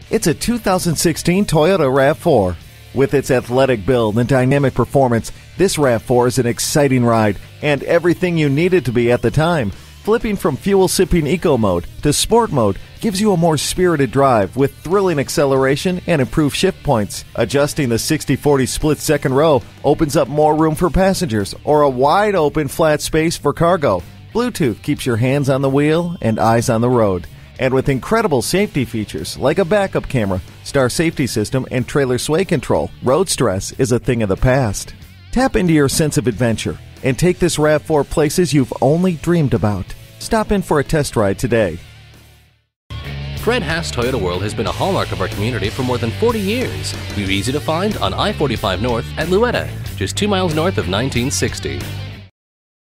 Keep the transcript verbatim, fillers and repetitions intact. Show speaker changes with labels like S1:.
S1: It's a two thousand sixteen Toyota RAV four. With its athletic build and dynamic performance, this RAV four is an exciting ride and everything you needed to be at the time. Flipping from fuel-sipping eco mode to sport mode gives you a more spirited drive with thrilling acceleration and improved shift points. Adjusting the sixty forty split second row opens up more room for passengers or a wide open flat space for cargo. Bluetooth keeps your hands on the wheel and eyes on the road. And with incredible safety features like a backup camera, star safety system, and trailer sway control, road stress is a thing of the past. Tap into your sense of adventure and take this RAV four places you've only dreamed about. Stop in for a test ride today.
S2: Fred Haas Toyota World has been a hallmark of our community for more than forty years. We're easy to find on I forty-five North at Luetta, just two miles north of nineteen sixty.